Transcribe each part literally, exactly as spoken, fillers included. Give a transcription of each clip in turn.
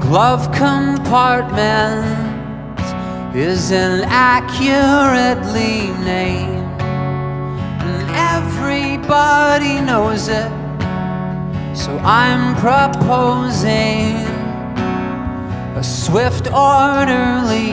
glove compartment is inaccurately named, and everybody knows it, so I'm proposing a swift, orderly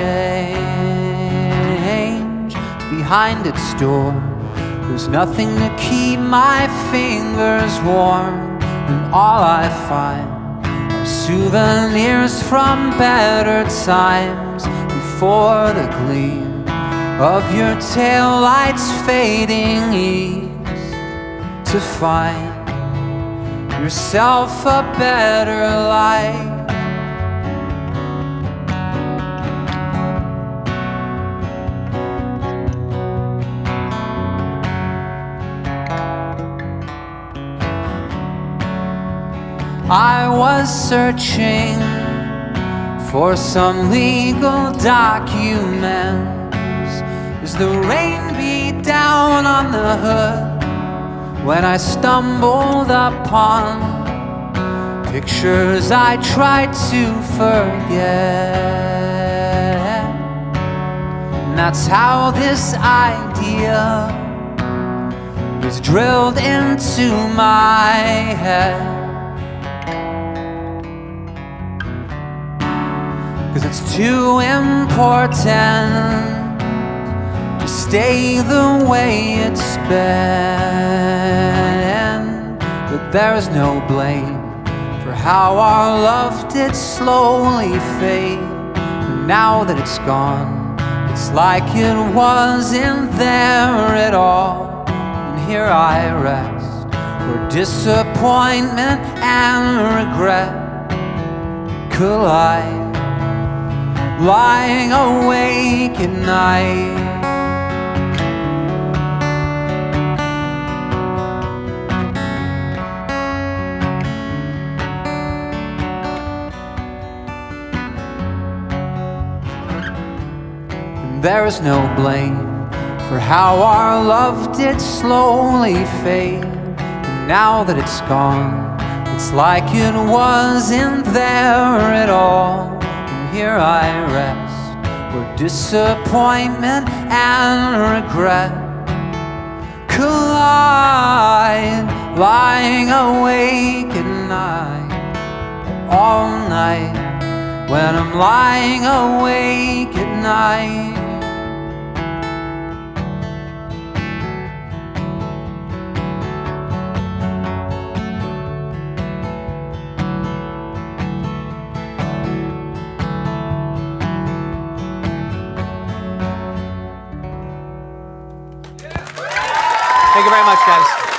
change. Behind its door, there's nothing to keep my fingers warm, and all I find are souvenirs from better times. Before the gleam of your taillights fading east, to find yourself a better life. I was searching for some legal documents as the rain beat down on the hood, when I stumbled upon pictures I tried to forget. And that's how this idea was drilled into my head. 'Cause it's too important to stay the way it's been. But there's no blame for how our love did slowly fade. And now that it's gone, it's like it wasn't there at all. And here I rest, where disappointment and regret collide, lying awake at night. And there is no blame for how our love did slowly fade. And now that it's gone, it's like it wasn't there at all. Here I rest, where disappointment and regret collide, lying awake at night, all night, when I'm lying awake at night. Thank you very much, guys.